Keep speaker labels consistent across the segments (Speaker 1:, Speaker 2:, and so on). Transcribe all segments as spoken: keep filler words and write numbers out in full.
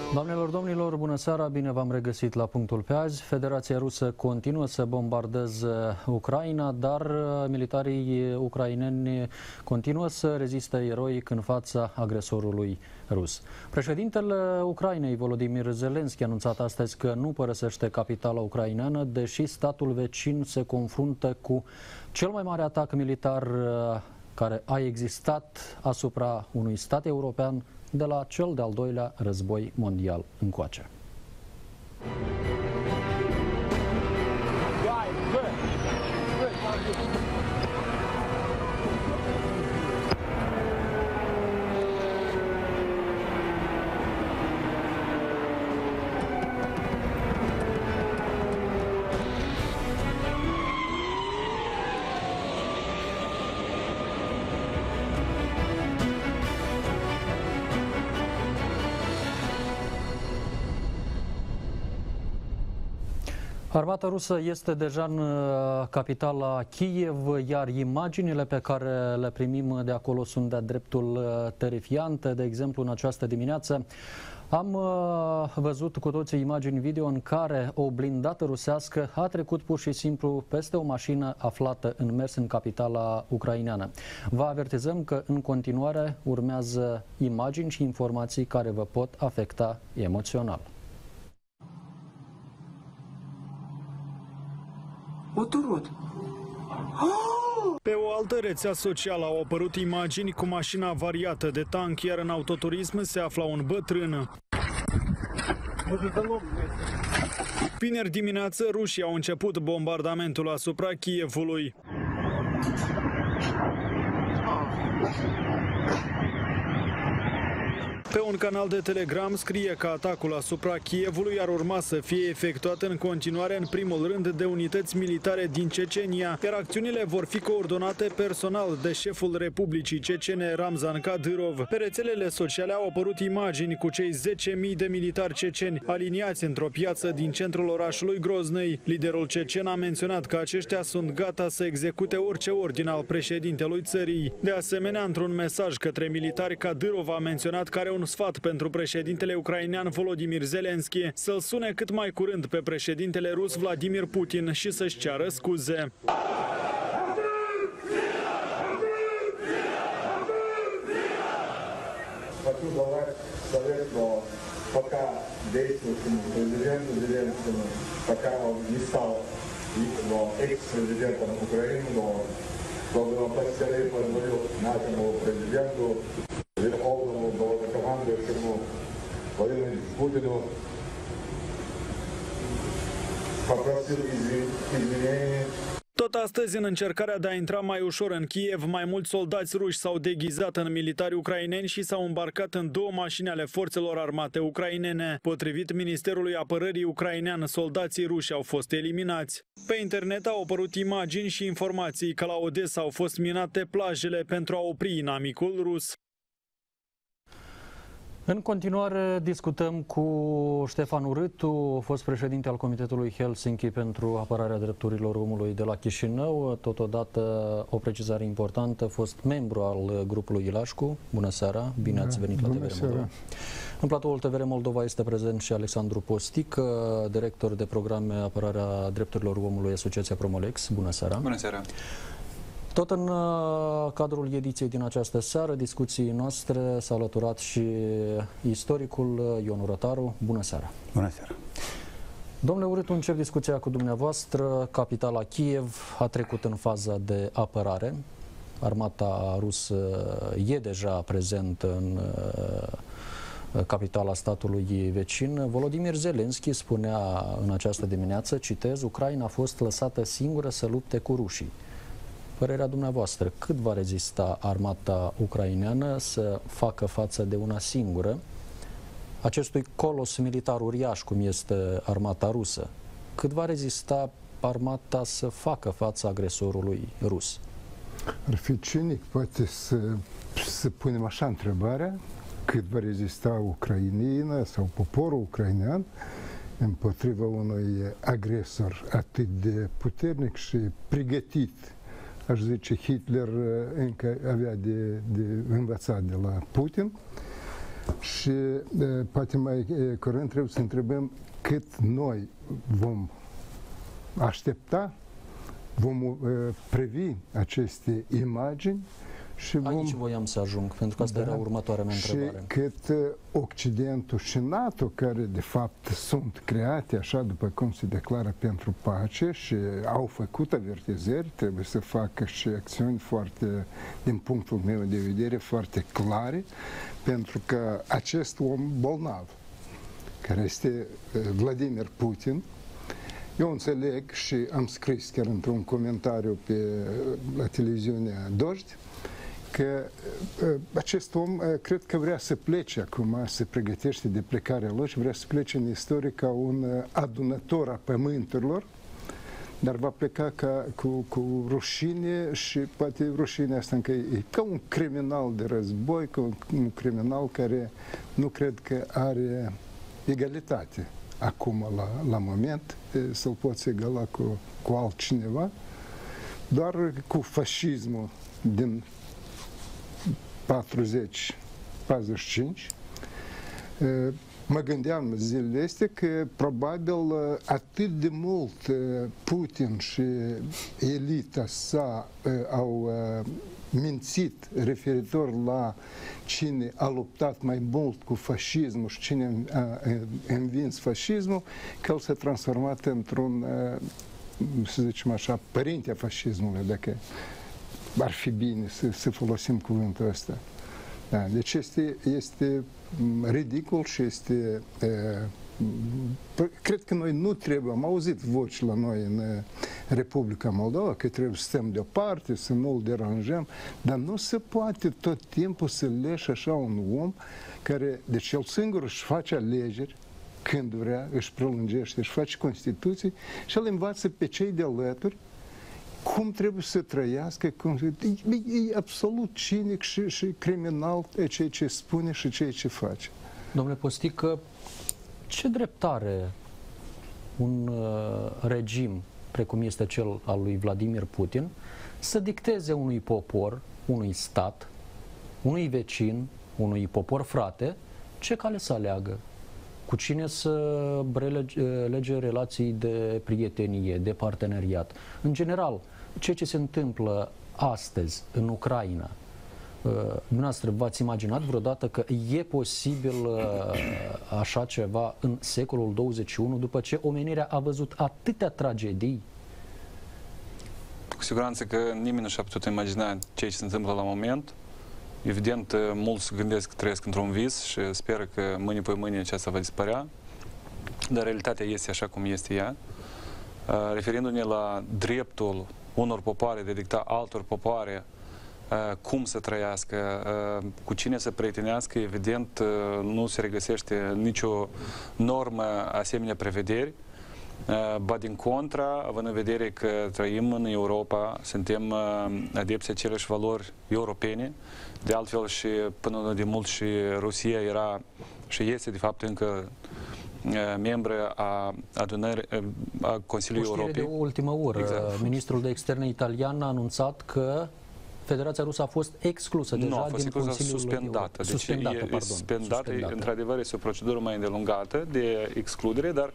Speaker 1: Doamnelor, domnilor, bună seara, bine v-am regăsit la punctul pe azi. Federația Rusă continuă să bombardeze Ucraina, dar militarii ucraineni continuă să reziste eroic în fața agresorului rus. Președintele Ucrainei, Volodymyr Zelensky, a anunțat astăzi că nu părăsește capitala ucraineană, deși statul vecin se confruntă cu cel mai mare atac militar care a existat asupra unui stat european de la cel de-al doilea război mondial încoace. Armata rusă este deja în capitala Kiev, iar imaginile pe care le primim de acolo sunt de-a dreptul terifiante. De exemplu, în această dimineață am văzut cu toții imagini video în care o blindată rusească a trecut pur și simplu peste o mașină aflată în mers în capitala ucraineană. Vă avertizăm că în continuare urmează imagini și informații care vă pot afecta emoțional.
Speaker 2: Pe o altă rețea socială au apărut imagini cu mașina avariată de tank, iar în autoturism se afla un bătrân. Vineri dimineață, rușii au început bombardamentul asupra Kievului. Pe un canal de Telegram scrie că atacul asupra Kievului ar urma să fie efectuat în continuare în primul rând de unități militare din Cecenia, iar acțiunile vor fi coordonate personal de șeful Republicii Cecene Ramzan Kadyrov. Pe rețelele sociale au apărut imagini cu cei zece mii de militari ceceni aliniați într-o piață din centrul orașului Groznei. Liderul cecen a menționat că aceștia sunt gata să execute orice ordin al președintelui țării. De asemenea, într-un mesaj către militari, Kadyrov a menționat că are un sfat pentru președintele ucrainean Volodymyr Zelensky să-l sune cât mai curând pe președintele rus Vladimir Putin și să-și ceară scuze.
Speaker 3: Верховному главнокомандующему Владимиру Путину попросил извинения.
Speaker 2: Tot astăzi, în încercarea de a intra mai ușor în Kiev, mai mulți soldați ruși s-au deghizat în militari ucraineni și s-au îmbarcat în două mașini ale forțelor armate ucrainene. Potrivit Ministerului Apărării ucrainean, soldații ruși au fost eliminați. Pe internet au apărut imagini și informații că la Odessa au fost minate plajele pentru a opri inamicul rus.
Speaker 1: În continuare discutăm cu Ștefan Urâtu, fost președinte al Comitetului Helsinki pentru apărarea drepturilor omului de la Chișinău. Totodată o precizare importantă, fost membru al grupului Ilașcu. Bună seara, bine ați venit la T V R Moldova. În platoul T V R Moldova este prezent și Alexandru Postic, director de programe apărarea drepturilor omului Asociația Promolex. Bună seara.
Speaker 4: Bună seara.
Speaker 1: Tot în cadrul ediției din această seară, discuții noastre, s-a alăturat și istoricul Ion Urătaru. Bună seara!
Speaker 4: Bună seara!
Speaker 1: Domnule Urâtu, încep discuția cu dumneavoastră. Capitala Kiev a trecut în faza de apărare. Armata rusă e deja prezentă în capitala statului vecin. Volodymyr Zelensky spunea în această dimineață, citez, Ucraina a fost lăsată singură să lupte cu rușii. Părerea dumneavoastră, cât va rezista armata ucraineană să facă față de una singură acestui colos militar uriaș cum este armata rusă? Cât va rezista armata să facă față agresorului rus?
Speaker 5: Ar fi cinic poate să, să punem așa întrebarea, cât va rezista Ucraina sau poporul ucrainean împotriva unui agresor atât de puternic și pregătit. Aș zice, Hitler încă avea de, de învățat de la Putin. Și poate mai curând trebuie să întrebăm cât noi vom aștepta, vom previ aceste imagini și vom...
Speaker 1: Aici voiam să ajung, pentru că asta
Speaker 5: da,
Speaker 1: era următoarea mea întrebare.
Speaker 5: Și cât Occidentul și NATO, care de fapt sunt create așa după cum se declară pentru pace și au făcut avertizări, trebuie să facă și acțiuni foarte, din punctul meu de vedere, foarte clare, pentru că acest om bolnav, care este Vladimir Putin, eu înțeleg și am scris chiar într-un comentariu pe la televiziunea Dojd, că acest om cred că vrea să plece acum, se pregătește de plecarea lui și vrea să plece în istorie ca un adunător a pământurilor, dar va pleca ca, cu, cu rușine și poate rușinea asta încă e ca un criminal de război, ca un, un criminal care nu cred că are egalitate acum la, la moment, să-l poți egala cu, cu altcineva, doar cu fascismul din patruzeci patruzeci și cinci. Mă gândeam zilele astea că probabil atât de mult Putin și elita sa au mințit referitor la cine a luptat mai mult cu fascismul și cine a învins fascismul, că el s-a transformat într-un, să zicem așa, părinte a fascismului, dacă ar fi bine să, să folosim cuvântul ăsta. Da, deci este, este ridicol și este... E, cred că noi nu trebuie, am auzit voci la noi în Republica Moldova, că trebuie să stăm deoparte, să nu-l deranjăm, dar nu se poate tot timpul să leși așa un om care, deci el singur își face alegeri, când vrea, își prelungește, își face Constituții și el învață pe cei de alături cum trebuie să trăiască, cum... E, e absolut cinic și, și criminal ceea ce spune și ceea ce face.
Speaker 1: Domnule Postică, ce drept are un uh, regim precum este cel al lui Vladimir Putin să dicteze unui popor, unui stat, unui vecin, unui popor frate, ce cale să aleagă? Cu cine să relege relații de prietenie, de parteneriat? În general, ceea ce se întâmplă astăzi în Ucraina, dumneavoastră v-ați imaginat vreodată că e posibil așa ceva în secolul douăzeci și unu, după ce omenirea a văzut atâtea tragedii?
Speaker 4: Cu siguranță că nimeni nu și-a putut imagina ceea ce se întâmplă la moment. Evident, mulți gândesc că trăiesc într-un vis și speră că mâine pe mâine aceasta va dispărea, dar realitatea este așa cum este ea. Referindu-ne la dreptul unor popoare de a dicta altor popoare cum să trăiască, cu cine să prietenească, evident, nu se regăsește nicio normă asemenea prevederi. Ba din contra, având în vedere că trăim în Europa, suntem adepți aceleași valori europene, de altfel și până de mult și Rusia era și este de fapt încă membră a adunării a Consiliului Europei.
Speaker 1: De ultimă oră, exact. Ministrul de Externe italian a anunțat că Federația Rusă a fost exclusă deja
Speaker 4: nu, a fost
Speaker 1: din Consiliul
Speaker 4: suspendată. Deci
Speaker 1: suspendată,
Speaker 4: e,
Speaker 1: pardon.
Speaker 4: Suspendată, într-adevăr, este o procedură mai îndelungată de excludere, dar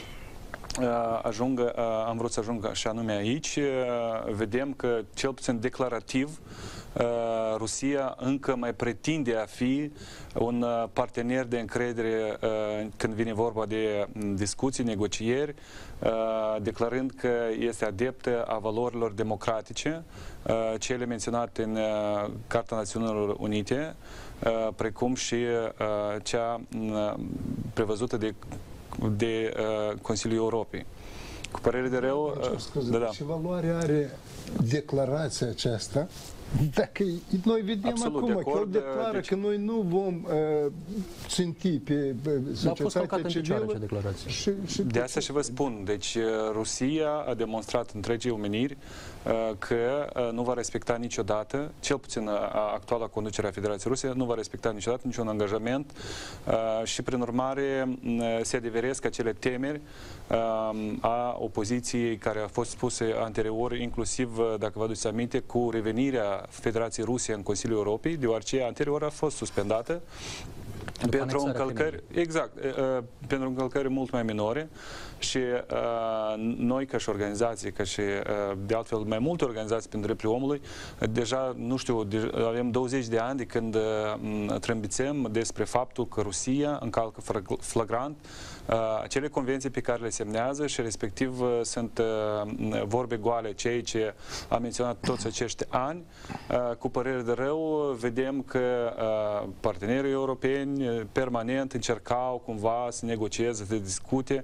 Speaker 4: ajung, am vrut să ajung și anume aici. Vedem că, cel puțin declarativ, Rusia încă mai pretinde a fi un partener de încredere când vine vorba de discuții, negocieri, declarând că este adeptă a valorilor democratice, cele menționate în Carta Națiunilor Unite, precum și cea prevăzută de de uh, Consiliul Europei. Cu părere de rău...
Speaker 5: Uh, scuze,
Speaker 4: da, da.
Speaker 5: Ce valoare are declarația aceasta? Dacă noi vedem
Speaker 4: Absolut,
Speaker 5: acum
Speaker 4: de acord,
Speaker 5: că el declară deci... că noi nu vom uh, ținti pe societatea civilă.
Speaker 1: Și,
Speaker 5: și
Speaker 4: de asta și vă spun. Deci Rusia a demonstrat întregii omeniri uh, că uh, nu va respecta niciodată, cel puțin uh, actuala conducere a Federației Ruse, nu va respecta niciodată niciun angajament uh, și prin urmare uh, se adeveresc acele temeri uh, a opoziției care a fost spuse anterior, inclusiv, uh, dacă vă aduceți aminte, cu revenirea Federației Ruse în Consiliul Europei, deoarece anterior a fost suspendată pentru încălcări, exact, pentru încălcări mult mai minore și noi ca și organizații, ca și de altfel mai multe organizații pentru drepturile omului, deja, nu știu, avem douăzeci de ani de când trâmbițăm despre faptul că Rusia încalcă flagrant acele convenții pe care le semnează și respectiv sunt vorbe goale, cei ce a menționat toți acești ani. Cu părere de rău, vedem că partenerii europeni permanent încercau cumva să negocieze, să discute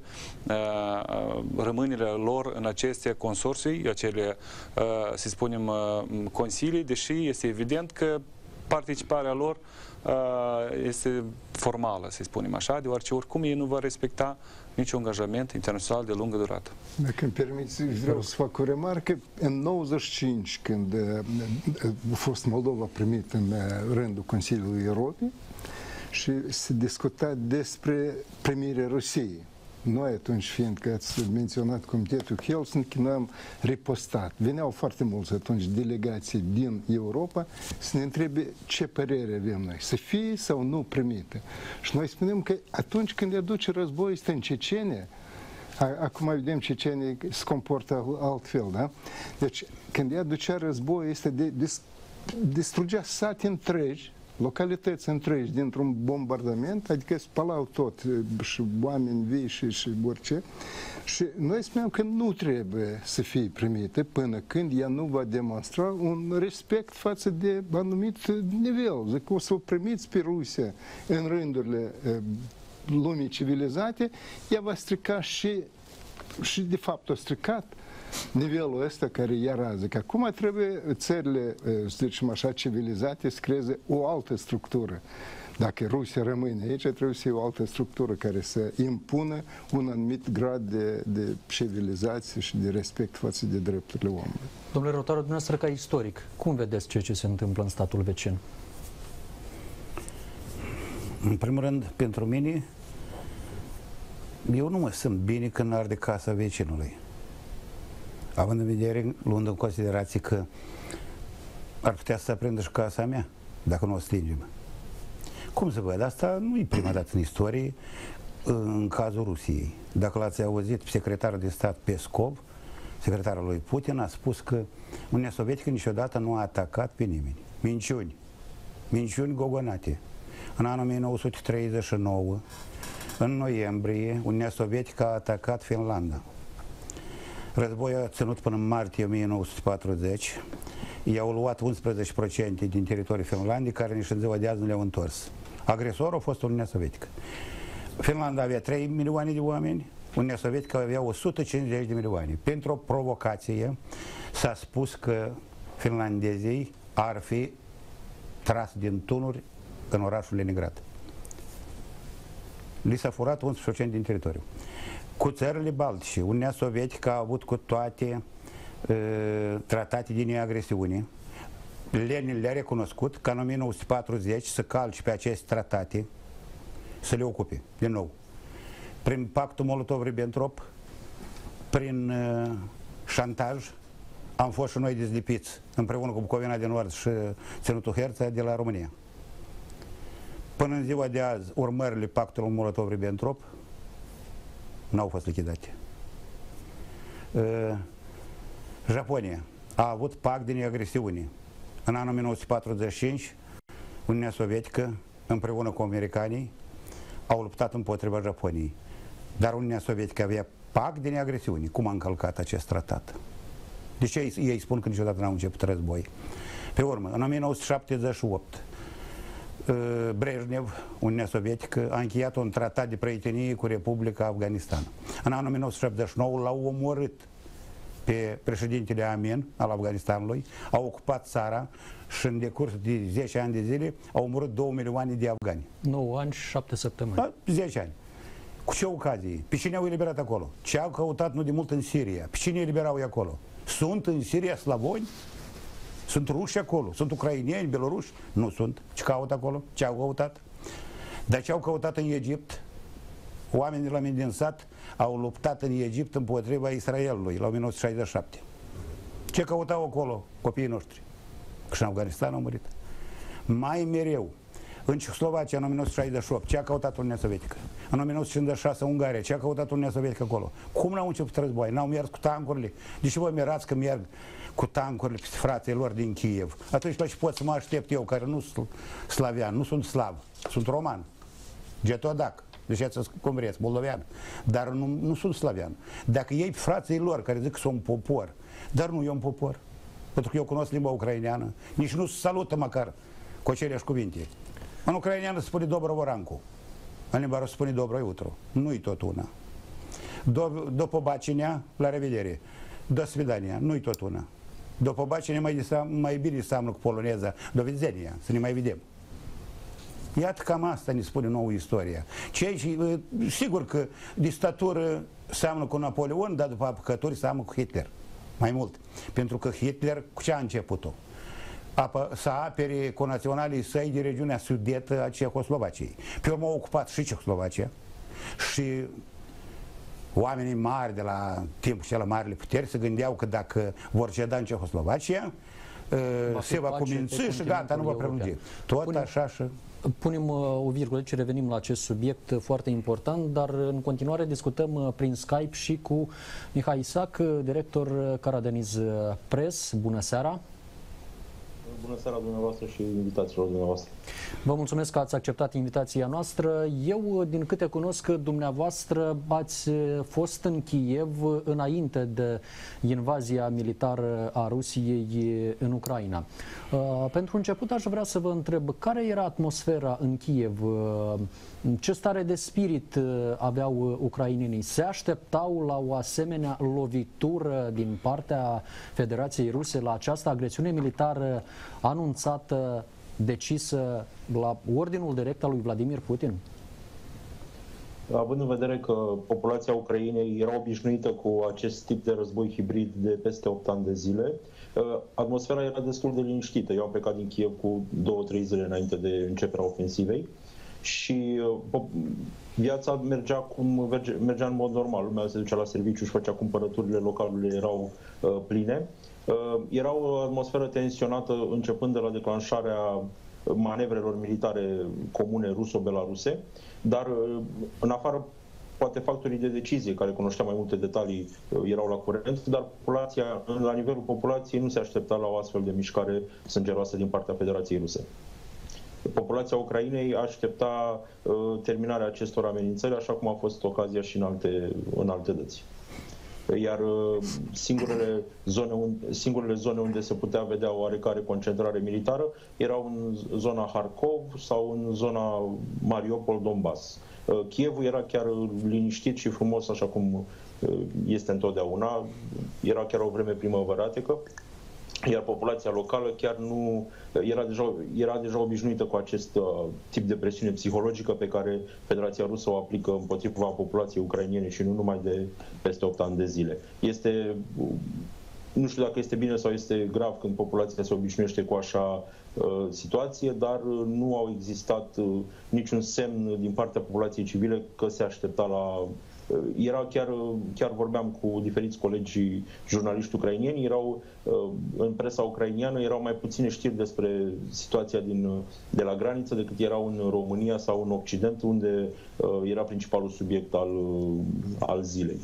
Speaker 4: rămânerea lor în aceste consorții, acele, să spunem, consilii, deși este evident că participarea lor este formală, să spunem așa, deoarece oricum ei nu vor respecta niciun angajament internațional de lungă durată.
Speaker 5: Dacă îmi permiți, vreau să fac o remarcă. În nouăzeci și cinci, când a fost Moldova primit în rândul Consiliului Europei și se discuta despre primirea Rusiei. Noi atunci, fiindcă ați menționat Comitetul Helsinki, noi am ripostat. Veneau foarte mulți atunci delegații din Europa să ne întrebe ce părere avem noi, să fie sau nu primite. Și noi spunem că atunci când se duce război, este în Cecenia. Acum vedem cecenii se comportă altfel, da? Deci, când ea ducea război, este de, de, distrugea sate întregi, localități întregi dintr-un bombardament, adică spălau tot, și oameni vii și, și orice. Și noi spuneam că nu trebuie să fie primite până când ea nu va demonstra un respect față de anumit nivel. Zic, o să o primiți pe Rusia în rândurile lumii civilizate, ea va strica și, și de fapt a stricat nivelul ăsta care era, zic, acum trebuie țările, să zicem așa, civilizate să creeze o altă structură. Dacă Rusia rămâne aici, trebuie să fie o altă structură care să impună un anumit grad de, de civilizație și de respect față de drepturile omului.
Speaker 1: Domnule Rotaru, dumneavoastră ca istoric, cum vedeți ceea ce se întâmplă în statul vecin?
Speaker 6: În primul rând, pentru mine, eu nu mă simt bine când arde casa vecinului. Având în vedere, luând în considerație că ar putea să aprindă și casa mea, dacă nu o stingem. Cum să văd? Asta nu e prima dată în istorie, în cazul Rusiei. Dacă l-ați auzit, secretarul de stat Peskov, secretarul lui Putin, a spus că Uniunea Sovietică niciodată nu a atacat pe nimeni. Minciuni. Minciuni gogonate. În anul o mie nouă sute treizeci și nouă, în noiembrie, Uniunea Sovietică a atacat Finlanda. Războiul a ținut până în martie o mie nouă sute patruzeci. I-au luat unsprezece la sută din teritoriul Finlandei, care nici în ziua de azi nu le-au întors. Agresorul a fost Uniunea Sovietică. Finlanda avea trei milioane de oameni, Uniunea Sovietică avea o sută cincizeci de milioane. Pentru o provocație s-a spus că finlandezii ar fi tras din tunuri în orașul Leningrad. Li s-a furat unsprezece la sută din teritoriu. Cu țările baltice, Uniunea Sovietică a avut cu toate uh, tratate de neagresiune. Lenin le-a recunoscut ca în o mie nouă sute patruzeci să calce pe aceste tratate, să le ocupe din nou. Prin pactul Molotov-Ribbentrop, prin uh, șantaj, am fost și noi dezlipiți împreună cu Bucovina de Nord și Ținutul Herța de la România. Până în ziua de azi, urmările pactului Molotov-Ribbentrop n-au fost lichidate. Uh, Japonia a avut pact de neagresiune. În anul o mie nouă sute patruzeci și cinci, Uniunea Sovietică, împreună cu americanii, au luptat împotriva Japoniei. Dar Uniunea Sovietică avea pact de neagresiune. Cum a încălcat acest tratat? De ce ei, ei spun că niciodată n-au început război? Pe urmă, în o mie nouă sute șaptezeci și opt, Brejnev, Uniunea Sovietică, a încheiat un tratat de prietenie cu Republica Afganistan. În anul o mie nouă sute șaptezeci și nouă l-au omorât pe președintele Amin al Afganistanului, au ocupat țara și în decurs de zece ani de zile au omorât două milioane de afgani.
Speaker 1: nouă ani și șapte săptămâni.
Speaker 6: Da, zece ani. Cu ce ocazie? Pe cine au eliberat acolo? Ce au căutat nu de mult în Siria? Pe cine eliberau acolo? Sunt în Siria slavoni? Sunt ruși acolo? Sunt ucrainieni, beloruși? Nu sunt. Ce caută acolo? Ce au căutat? Dar ce au căutat în Egipt? Oamenii la mine din sat au luptat în Egipt împotriva Israelului la o mie nouă sute șaizeci și șapte. Ce căutau acolo copiii noștri? Că și în Afganistan au murit. Mai mereu, În Cehoslovacia, în o mie nouă sute șaizeci și opt, ce a căutat Uniunea Sovietică? În o mie nouă sute cincizeci și șase, Ungaria, ce a căutat Uniunea Sovietică acolo? Cum n-au început război? N-au mers cu tancurile? De ce vă mirați că merg cu tancurile peste frații lor din Kiev? Atunci la ce pot să mă aștept eu, care nu sunt slavian, nu sunt slav, sunt roman, getodac, deci ați cum vreți, moldovean, dar nu, nu sunt slavian. Dacă ei frații lor, care zic că sunt un popor, dar nu e un popor, pentru că eu cunosc limba ucraineană, nici nu se salută măcar cu aceleași cuvinte. În ucraineană se spune dobro vorancu, în limba rusă se spune dobro jutru. Nu-i tot una. Do, do pobacinea, la revedere. Do svidania, nu-i tot una. Do pobacinea mai, mai bine seamănă cu poloneza, do vidzenia, să ne mai vedem. Iată cam asta ne spune nouă istoria. Cei, sigur că dictatură seamănă cu Napoleon, dar după apucături seamănă cu Hitler. Mai mult. Pentru că Hitler cu ce a început-o? Să apere cu naționalii săi de regiunea sudetă a Cehoslovaciei. Pe urmă a ocupat și Cehoslovacia și oamenii mari de la timpul cel marile puteri se gândeau că dacă vor ceda în Cehoslovacia, va se va cuminți și gata, nu va prelungi. Tot Punem, așa și...
Speaker 1: Punem o virgulă și revenim la acest subiect foarte important, dar în continuare discutăm prin Skype și cu Mihai Isac, director Karadeniz Press. Bună seara!
Speaker 7: Bună seara dumneavoastră și invitațiilor dumneavoastră.
Speaker 1: Vă mulțumesc că ați acceptat invitația noastră. Eu, din câte cunosc, dumneavoastră ați fost în Kiev înainte de invazia militară a Rusiei în Ucraina. Pentru început aș vrea să vă întreb care era atmosfera în Kiev, ce stare de spirit aveau ucrainenii? Se așteptau la o asemenea lovitură din partea Federației Ruse, la această agresiune militară anunțată, decisă la ordinul direct al lui Vladimir Putin?
Speaker 7: Având în vedere că populația Ucrainei era obișnuită cu acest tip de război hibrid de peste opt ani de zile, atmosfera era destul de liniștită. Eu am plecat din Kiev cu două, trei zile înainte de începerea ofensivei și viața mergea cum merge, mergea în mod normal. Lumea se ducea la serviciu și făcea cumpărăturile, localurile erau uh, pline. Uh, era o atmosferă tensionată începând de la declanșarea manevrelor militare comune ruso-belaruse, dar uh, în afară poate factorii de decizie, care cunoșteau mai multe detalii, uh, erau la curent, dar populația, la nivelul populației nu se aștepta la o astfel de mișcare sângeroasă din partea Federației Ruse. Populația Ucrainei aștepta uh, terminarea acestor amenințări, așa cum a fost ocazia și în alte, în alte dăți. Iar uh, singurele, zone unde, singurele zone unde se putea vedea o oarecare concentrare militară erau în zona Harkov sau în zona Mariupol-Donbass. Uh, Kievul era chiar liniștit și frumos, așa cum uh, este întotdeauna. Era chiar o vreme primăvăratică. Iar populația locală chiar nu era deja, era deja obișnuită cu acest uh, tip de presiune psihologică pe care Federația Rusă o aplică împotriva populației ucrainene și nu numai de peste opt ani de zile. Este, nu știu dacă este bine sau este grav când populația se obișnuiește cu așa uh, situație, dar nu au existat uh, niciun semn din partea populației civile că se aștepta la... Era chiar, chiar vorbeam cu diferiți colegi jurnaliști ucrainieni, erau în presa ucrainiană erau mai puține știri despre situația din, de la graniță decât erau în România sau în Occident, unde era principalul subiect al, al zilei.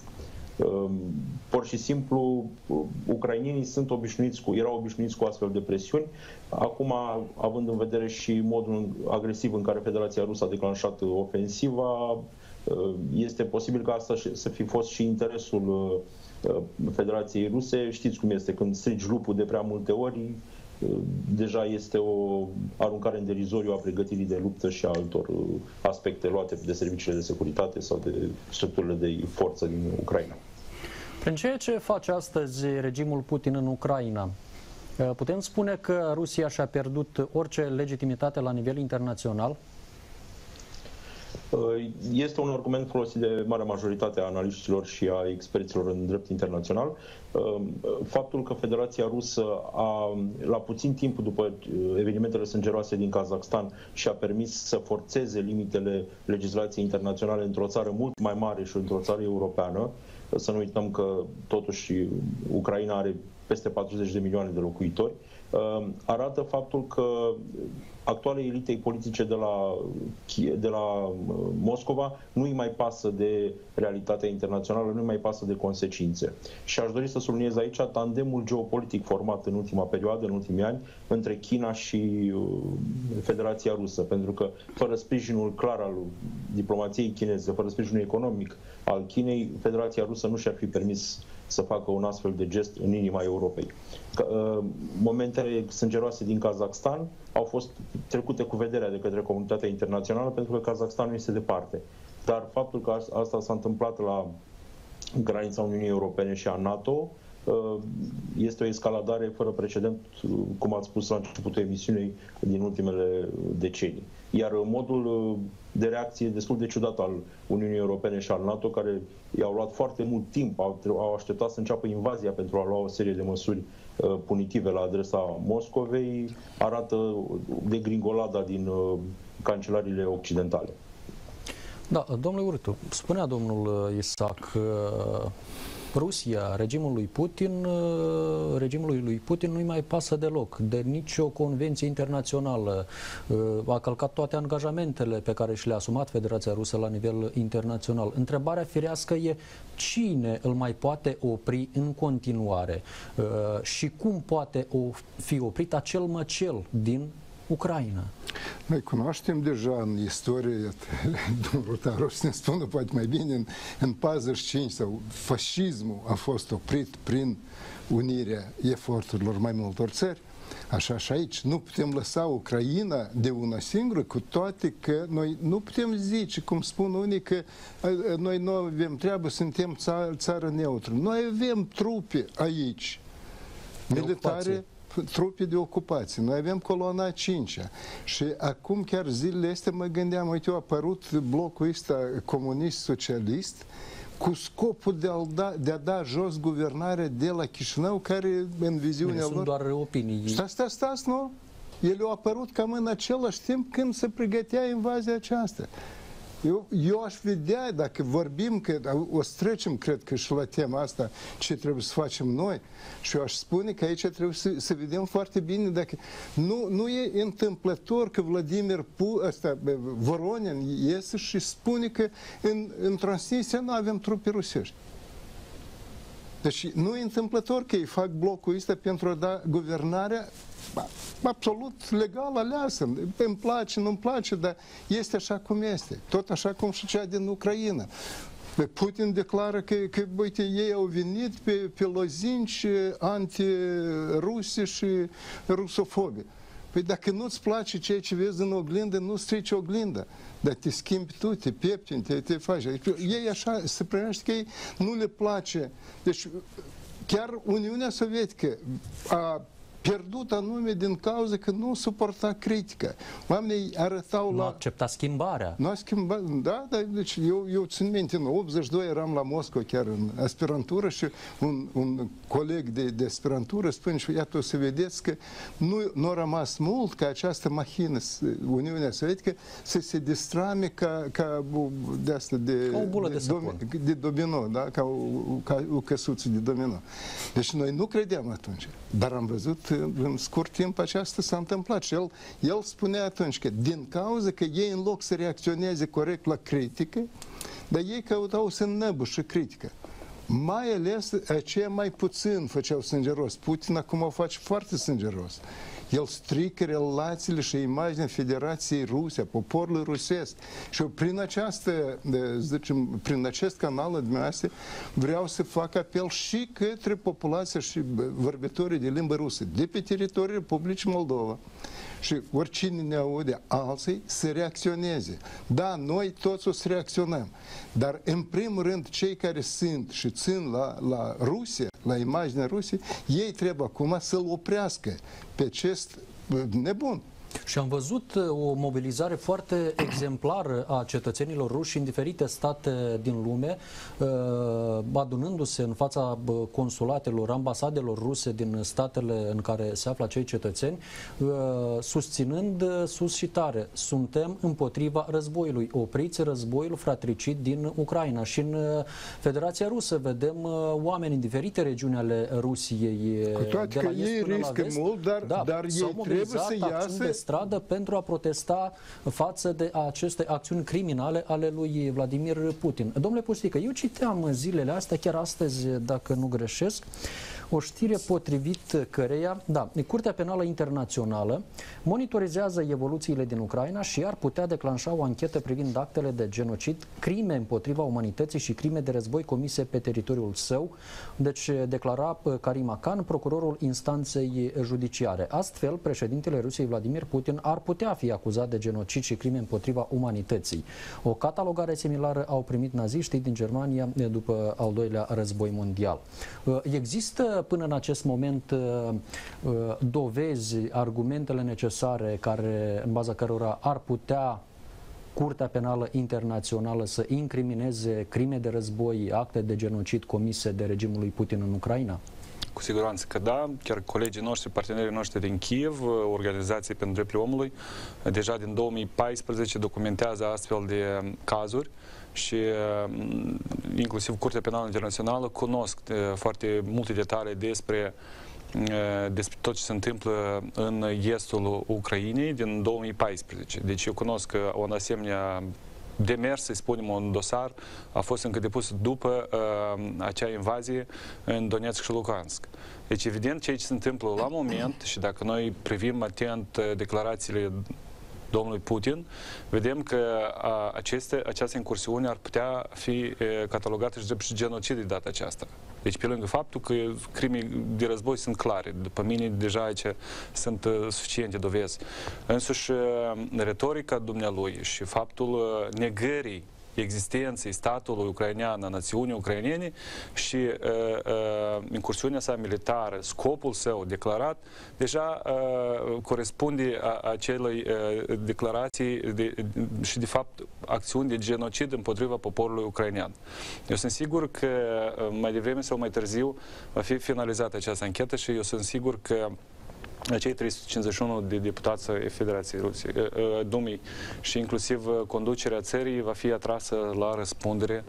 Speaker 7: Pur și simplu, ucrainienii sunt obișnuiți cu, erau obișnuiți cu astfel de presiuni. Acum, având în vedere și modul agresiv în care Federația Rusă a declanșat ofensiva, este posibil ca asta să fi fost și interesul Federației Ruse. Știți cum este, când strigi lupul de prea multe ori, deja este o aruncare în derizoriu a pregătirii de luptă și a altor aspecte luate de serviciile de securitate sau de structurile de forță din Ucraina.
Speaker 1: Prin ceea ce face astăzi regimul Putin în Ucraina, putem spune că Rusia și-a pierdut orice legitimitate la nivel internațional?
Speaker 7: Este un argument folosit de marea majoritate a analiștilor și a experților în drept internațional. Faptul că Federația Rusă, a, la puțin timp după evenimentele sângeroase din Kazakhstan, și-a permis să forțeze limitele legislației internaționale într-o țară mult mai mare și într-o țară europeană, să nu uităm că totuși Ucraina are peste patruzeci de milioane de locuitori, arată faptul că actualei elitei politice de la, de la Moscova nu îi mai pasă de realitatea internațională, nu îi mai pasă de consecințe. Și aș dori să subliniez aici tandemul geopolitic format în ultima perioadă, în ultimii ani, între China și Federația Rusă, pentru că fără sprijinul clar al diplomației chineze, fără sprijinul economic al Chinei, Federația Rusă nu și-ar fi permis să facă un astfel de gest în inima Europei. Momentele sângeroase din Kazakhstan au fost trecute cu vederea de către comunitatea internațională pentru că Kazakhstanul este departe. Dar faptul că asta s-a întâmplat la granița Uniunii Europene și a NATO este o escaladare fără precedent, cum ați spus la începutul emisiunii, din ultimele decenii. Iar modul de reacție destul de ciudat al Uniunii Europene și al NATO, care i-au luat foarte mult timp, au, au așteptat să înceapă invazia pentru a lua o serie de măsuri uh, punitive la adresa Moscovei, arată degringolada din uh, cancelariile occidentale.
Speaker 1: Da, domnule Urtu, spunea domnul Isaac că Rusia, regimul lui Putin, regimului lui Putin nu-i mai pasă deloc de nicio convenție internațională. A călcat toate angajamentele pe care și le-a asumat Federația Rusă la nivel internațional. Întrebarea firească e cine îl mai poate opri în continuare și cum poate fi oprit acel măcel din Ucraina.
Speaker 5: Noi cunoaștem deja în istorie, domnul Rotaros ne spune poate mai bine, în, în patruzeci și cinci sau fascismul a fost oprit prin unirea eforturilor mai multor țări. Așa și aici. Nu putem lăsa Ucraina de una singură, cu toate că noi nu putem zice, cum spun unii, că noi nu avem treabă, suntem țară, țară neutră. Noi avem trupe aici, militare, trupe de ocupație. Noi avem coloana a cincea. Și acum chiar zilele astea mă gândeam, uite, a apărut blocul ăsta comunist-socialist cu scopul de a, da, de a da jos guvernarea de la Chișinău, care în viziunea lor...
Speaker 1: Sunt doar opinii.
Speaker 5: Stați, stați, stați, nu? Ele au apărut cam în același timp când se pregătea invazia aceasta. Eu, eu aș vedea, dacă vorbim, că o să trecem, cred că și la tema asta, ce trebuie să facem noi, și eu aș spune că aici trebuie să, să vedem foarte bine dacă nu, nu e întâmplător că Vladimir Pu, ăsta, Voronin iese și spune că în, în Transnistria nu avem trupe rusești. Deci nu e întâmplător că ei fac blocul ăsta pentru a da guvernarea absolut legal aleasă. Îmi place, nu-mi place, dar este așa cum este. Tot așa cum și cea din Ucraina. Putin declară că, că uite, ei au venit pe, pe lozinci anti-rusi și rusofobi. Păi dacă nu-ți place ceea ce vezi în oglindă, nu strici oglinda. Dar te schimbi tu, te pieptini, te, te faci. Ei așa, se primește că ei nu le place. Deci chiar Uniunea Sovietică a pierdut anume din cauza că nu suporta critica. Oamenii arătau
Speaker 1: nu
Speaker 5: la...
Speaker 1: Nu accepta schimbarea.
Speaker 5: Nu a schimbat, da, da, deci eu, eu țin minte, în optzeci și doi eram la Moscova chiar în aspirantură și un, un coleg de, de aspirantură spune și iată o să vedeți că nu, nu a rămas mult ca această mahină, Uniunea Sovietică, să se distrame ca, ca de asta de...
Speaker 1: Ca o bulă de,
Speaker 5: de,
Speaker 1: săpun.
Speaker 5: de domino, da, ca o, ca o căsuță de domino. Deci noi nu credeam atunci, dar am văzut în scurt timp aceasta s-a întâmplat și el, el spunea atunci că din cauza că ei în loc să reacționeze corect la critică, dar ei căutau să înnăbușe critică. Mai ales aceia mai puțin făceau sângeros. Putin acum o face foarte sângeros. El strică relațiile și imaginea Federației Ruse, a poporului rusesc. Și prin această, zicem, prin acest canal dumneavoastră vreau să fac apel și către populația și vorbitorii de limbă rusă de pe teritoriul Republicii Moldova. Și oricine ne aude alții să reacționeze. Da, noi toți o să reacționăm. Dar, în primul rând, cei care sunt și țin la, la Rusia, la imaginea Rusiei, ei trebuie acum să-l oprească pe acest nebun.
Speaker 1: Și am văzut o mobilizare foarte exemplară a cetățenilor ruși în diferite state din lume, adunându-se în fața consulatelor, ambasadelor ruse din statele în care se află acei cetățeni, susținând sus și tare: suntem împotriva războiului, opriți războiul fratricid din Ucraina. Și în Federația Rusă vedem oameni în diferite regiuni ale Rusiei,
Speaker 5: cu toate că ei riscă mult, dar,
Speaker 1: da,
Speaker 5: dar ei trebuie să iasă
Speaker 1: de stradă pentru a protesta față de aceste acțiuni criminale ale lui Vladimir Putin. Domnule Pustică, eu citeam zilele astea, chiar astăzi, dacă nu greșesc, o știre potrivit căreia, da, Curtea Penală Internațională monitorizează evoluțiile din Ucraina și ar putea declanșa o anchetă privind actele de genocid, crime împotriva umanității și crime de război comise pe teritoriul său. Deci declara Karim Akan, procurorul instanței judiciare. Astfel, președintele Rusiei Vladimir Putin ar putea fi acuzat de genocid și crime împotriva umanității. O catalogare similară au primit naziștii din Germania după al doilea război mondial. Există până în acest moment dovezi, argumentele necesare care, în baza cărora ar putea Curtea Penală Internațională să incrimineze crime de război, acte de genocid comise de regimul lui Putin în Ucraina?
Speaker 4: Cu siguranță că da, chiar colegii noștri, partenerii noștri din Kiev, Organizații pentru Drepturile Omului, deja din două mii paisprezece documentează astfel de cazuri și inclusiv Curtea Penală Internațională cunosc foarte multe detalii despre despre tot ce se întâmplă în estul Ucrainei din două mii paisprezece. Deci eu cunosc că un asemenea demers, să spunem, un dosar a fost încă depus după uh, acea invazie în Donetsk și Lugansk. Deci, evident, ceea ce se întâmplă la moment, și dacă noi privim atent declarațiile domnului Putin, vedem că a, aceste, această incursiune ar putea fi e, catalogată și drept și genocid de data aceasta. Deci, pe lângă faptul că crime de război sunt clare, după mine deja aici sunt uh, suficiente dovezi. Însuși, uh, retorica dumnealui și faptul uh, negării existenței statului ucrainean, a națiunii ucrainene și uh, uh, incursiunea sa militară, scopul său declarat, deja uh, corespunde a, acelei uh, declarații de, și, de fapt, acțiuni de genocid împotriva poporului ucrainean. Eu sunt sigur că uh, mai devreme sau mai târziu va fi finalizată această anchetă și eu sunt sigur că acei trei sute cincizeci și unu de deputați ai Federației Rusiei, Dumei și inclusiv conducerea țării va fi atrasă la răspundere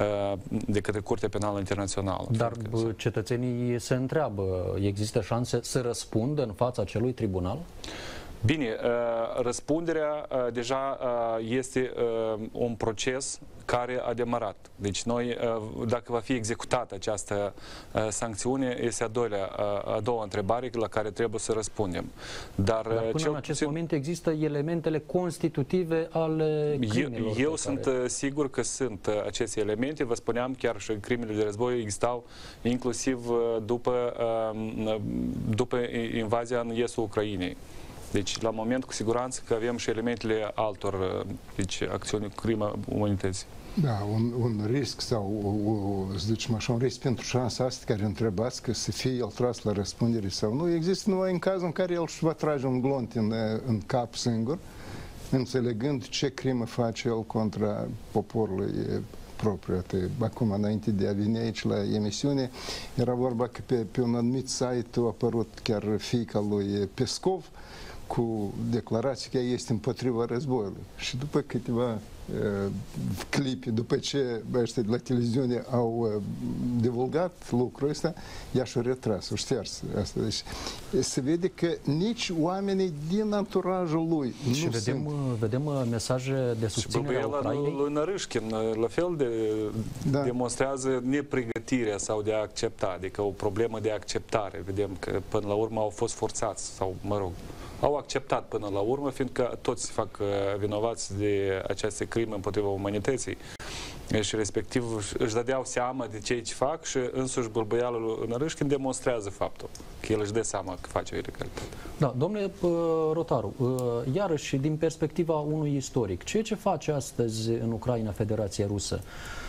Speaker 4: de către Curtea Penală Internațională.
Speaker 1: Dar cetățenii se întreabă, există șanse să răspundă în fața acelui tribunal?
Speaker 4: Bine, răspunderea deja este un proces care a demarat. Deci noi, dacă va fi executată această sancțiune, este a, doilea, a doua întrebare la care trebuie să răspundem. Dar,
Speaker 1: Dar până
Speaker 4: cel
Speaker 1: în acest
Speaker 4: puțin,
Speaker 1: moment există elementele constitutive ale crimelor.
Speaker 4: Eu, eu sunt care... sigur că sunt aceste elemente. Vă spuneam, chiar și crimele de război existau inclusiv după, după invazia în estul Ucrainei. Deci, la moment, cu siguranță că avem și elementele altor deci, acțiuni cu crimă umanității.
Speaker 5: Da, un, un risc sau, o, o, să zicem așa, un risc pentru șansa asta care întrebați că să fie el tras la răspundere sau nu, există numai în cazul în care el își va trage un glonț în, în cap singur, înțelegând ce crimă face el contra poporului propriu. Acum, înainte de a veni aici la emisiune, era vorba că pe, pe un anumit site a apărut chiar fiica lui Pescov cu declarații că este împotriva războiului. Și după câteva uh, clipe, după ce ăștia de la televiziune au uh, divulgat lucrul ăsta, ea și-a retras, o șters asta. Deci se vede că nici oamenii din anturajul lui nu
Speaker 1: și vedem,
Speaker 5: sunt.
Speaker 1: vedem mesaje de susținere a Ucrainei.
Speaker 4: Lui Nărâșkin, la fel de da. demonstrează nepregătirea sau de a accepta, adică o problemă de acceptare. Vedem că până la urmă au fost forțați sau, mă rog, au acceptat până la urmă, fiindcă toți se fac vinovați de aceste crime împotriva umanității. Și respectiv își dădeau seama de ceea ce fac și însuși bălbăialul lui Nărâșkin demonstrează faptul că el își dă seama că face o ilegalitate.
Speaker 1: Da, domnule Rotaru, iarăși din perspectiva unui istoric, ceea ce face astăzi în Ucraina Federația Rusă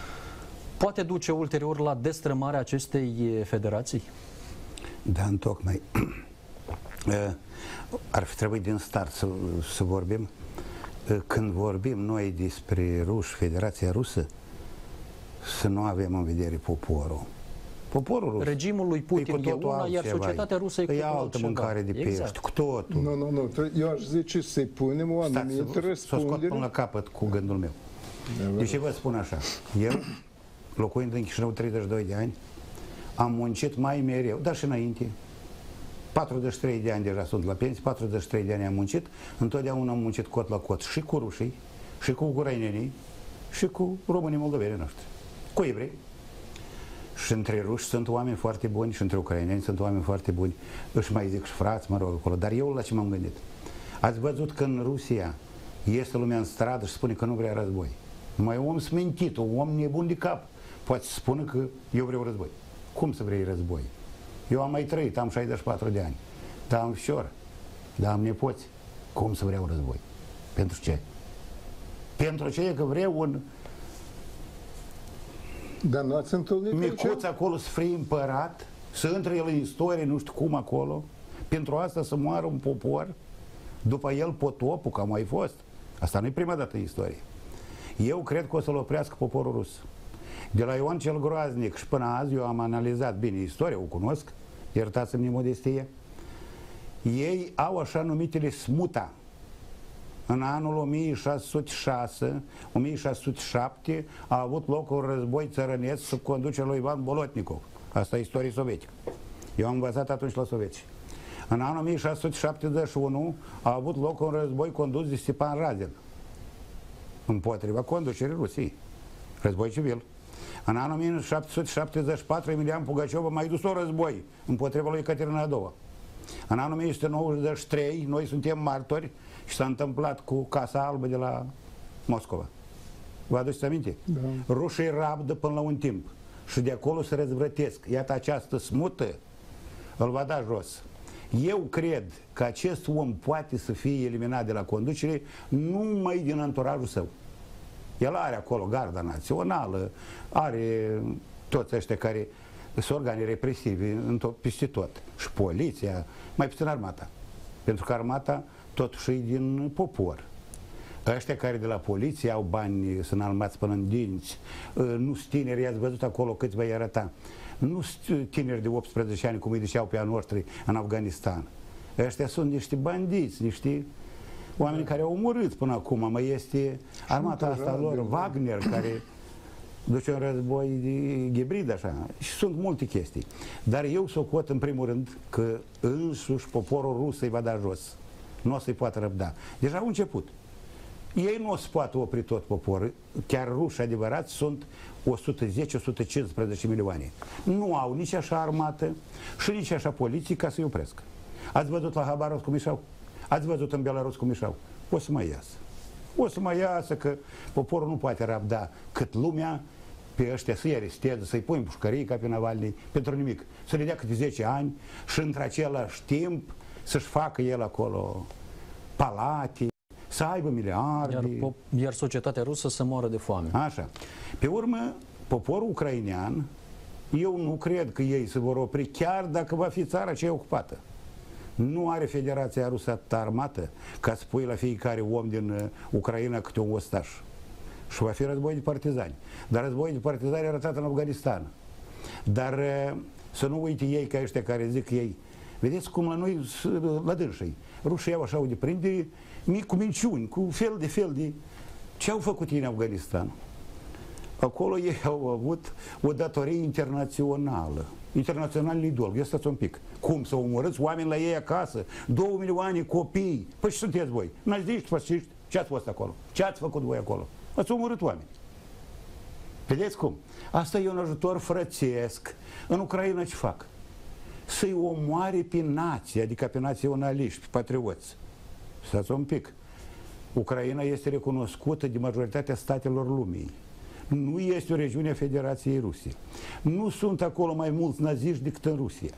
Speaker 1: poate duce ulterior la destrămarea acestei federații?
Speaker 6: Da, întocmai. ar fi trebuit din start să, să vorbim. Când vorbim noi despre ruși, Federația Rusă, să nu avem în vedere poporul. Poporul rus.
Speaker 1: Regimul lui Putin e, e una, iar societatea rusă e cu
Speaker 6: e altă
Speaker 1: altceva.
Speaker 6: mâncare de pește,
Speaker 1: exact.
Speaker 6: cu totul.
Speaker 5: Nu, nu, nu. Eu aș zice să-i punem o anumită răspundere.
Speaker 6: Să o scot până la capăt cu gândul meu. De ce vă spun așa? Eu, locuind în Chișinău treizeci și doi de ani, am muncit mai mereu, dar și înainte. patruzeci și trei de ani deja sunt la pensie, patruzeci și trei de ani am muncit, întotdeauna am muncit cot la cot și cu rușii, și cu ucrainenii, și cu românii moldovenii noștri, cu evrei. Și între ruși sunt oameni foarte buni și între ucraineni sunt oameni foarte buni. Își mai zic și frați, mă rog, acolo. Dar eu la ce m-am gândit? Ați văzut că în Rusia este lumea în stradă și spune că nu vrea război. Numai un om smintit, un om nebun de cap poate să spună că eu vreau război. Cum să vrei război? Eu am mai trăit, am șaizeci și patru de ani. Dar am fișor, dar am nepoți. Cum să vreau război? Pentru ce? Pentru ce? Că vreau un
Speaker 5: Dar nu ați întâlnit
Speaker 6: micuț acolo să fie împărat, să intre el în istorie, nu știu cum acolo, pentru asta să moară un popor, după el potopul, că a mai fost. Asta nu e prima dată în istorie. Eu cred că o să-l oprească poporul rus. De la Ion cel Groaznic și până azi, eu am analizat bine istoria, o cunosc, iertați-mi modestie, ei au așa numitele smuta. În anul o mie șase sute șase - o mie șase sute șapte a avut loc un război țărănesc sub conducerea lui Ivan Bolotnikov. Asta e istorie sovietică. Eu am învățat atunci la sovietici. În anul o mie șase sute șaptezeci și unu a avut loc un război condus de Stepan Razin împotriva conducerii Rusiei. Război civil. În anul o mie șapte sute șaptezeci și patru Emilian Pugaciov a mai dus un război împotriva lui Ecaterina a doua. În anul o mie o sută nouăzeci și trei noi suntem martori și s-a întâmplat cu Casa Albă de la Moscova. Vă aduceți aminte? Da. Rușii rabdă până la un timp și de acolo se răzvrătesc. Iată această smută îl va da jos. Eu cred că acest om poate să fie eliminat de la conducere numai din anturajul său. El are acolo garda națională, are toți ăștia care sunt organe represive peste tot. Și poliția, mai puțin armata. Pentru că armata totuși e din popor. Ăștia care de la poliție au bani, sunt înalmați până în dinți, nu sunt tineri, i-ați văzut acolo câți vă arăta. Nu sunt tineri de optsprezece ani, cum îi ziceau pe a noștri în Afganistan. Ăștia sunt niște bandiți, niște oameni care au omorât până acum. Mai este armata asta lor, Wagner, care duce un război de ghibrid, așa. Și sunt multe chestii. Dar eu socot, în primul rând, că însuși poporul rus îi va da jos. Nu o să-i poată răbda. Deja au început. Ei nu o să poată opri tot poporul. Chiar ruși adevărați sunt o sută zece - o sută cincisprezece milioane. Nu au nici așa armată și nici așa poliție ca să-i opresc. Ați văzut la Habarovsk cum ieșau? Ați văzut în Belarus cum ieșau? O să mai iasă. O să mai iasă că poporul nu poate răbda cât lumea pe ăștia să-i aresteze, să-i pui în pușcărie ca pe Navalny, pentru nimic. Să le dea câte zece ani și într același timp să-și facă el acolo palate, să aibă miliarde.
Speaker 1: Iar, iar societatea rusă să moară de foame.
Speaker 6: Așa. Pe urmă, poporul ucrainean, eu nu cred că ei se vor opri, chiar dacă va fi țara aceea ocupată. Nu are Federația Rusă atâta armată ca să pui la fiecare om din Ucraina câte un ostaș. Și va fi război de partizani. Dar război de partizani arătat în Afganistan. Dar să nu uite ei ca ăștia care zic ei. Vedeți cum la noi, la dânsii, rușii au așa o deprindere, cu minciuni, cu fel de fel de... Ce au făcut ei în Afganistan? Acolo ei au avut o datorie internațională. Internațional lidol, ia stați un pic. Cum să omorâți oameni la ei acasă? Două milioane copii. Păi ce sunteți voi? Naziști, fasciști? Ce ați fost acolo? Ce ați făcut voi acolo? Ați omorât oameni. Vedeți cum? Asta e un ajutor frățesc. În Ucraina ce fac? Să-i omoare pe nații, adică pe naționaliști, pe patrioți. Stați un pic. Ucraina este recunoscută de majoritatea statelor lumii. Nu este o regiune a Federației Rusiei. Nu sunt acolo mai mulți naziști decât în Rusia.